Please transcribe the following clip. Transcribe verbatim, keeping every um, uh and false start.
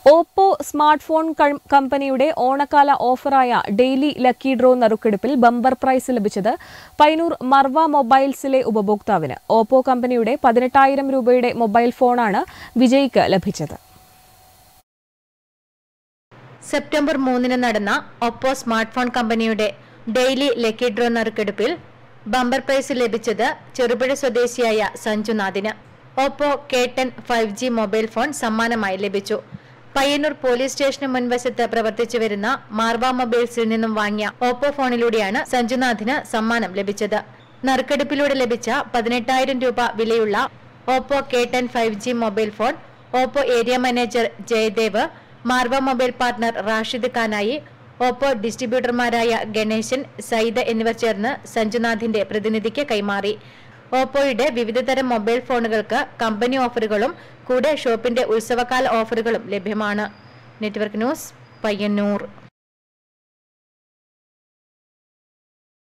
Oppo smart phone കമ്പനിയുടെ ഓണക്കാല ഓഫറായ ഡെയിലി ലക്കി ഡ്രോ നറുക്കെടുപ്പിൽ ബമ്പർ പ്രൈസ് ലഭിച്ചത് പയ്യന്നൂർ മർവ മൊബൈൽസിലെ ഉപഭോക്താവിന്. ഓപ്പോ കമ്പനിയുടെ പതിനെട്ടായിരം രൂപയുടെ മൊബൈൽ ഫോണാണ് വിജയിക്ക് ലഭിച്ചത്. സെപ്റ്റംബർ മൂന്നിന് നടന്ന ഓപ്പോ സ്മാർട്ട് ഫോൺ കമ്പനിയുടെ ഡെയിലി ലക്കി ഡ്രോ നറുക്കെടുപ്പിൽ ബമ്പർ പ്രൈസ് ലഭിച്ചത് ചെറുപുഴ സ്വദേശിയായ സഞ്ജുനാഥിന്. Oppo K ten five G mobile phone സമ്മാനമായി ലഭിച്ചു. പയ്യന്നൂർ പോലീസ് സ്റ്റേഷന് മുൻവശത്ത് പ്രവർത്തിച്ചു വരുന്ന മാർവ മൊബൈൽസിൽ നിന്നും വാങ്ങിയ ഓപ്പോ ഫോണിലൂടെയാണ് സഞ്ജുനാഥിന് സമ്മാനം ലഭിച്ചത്. നറുക്കെടുപ്പിലൂടെ ലഭിച്ച പതിനെട്ടായിരം രൂപ വിലയുള്ള Oppo K ten five G mobile phone Oppo area manager Jayadev, Marva mobile partner Rashid ഖാനായി, ഓപ്പോ ഡിസ്ട്രിബ്യൂട്ടർമാരായ ഗണേശൻ, സയ്യിദ് എന്നിവർ ചേർന്ന് സഞ്ജുനാഥിന്റെ പ്രതിനിധിക്ക് കൈമാറി. ഓപ്പോയുടെ വിവിധതരം മൊബൈൽ ഫോണുകൾക്ക് കമ്പനി ഓഫറുകളും കൂടെ ഷോപ്പിന്റെ ഉത്സവകാല ഓഫറുകളും ലഭ്യമാണ്. Network news, Payyanur.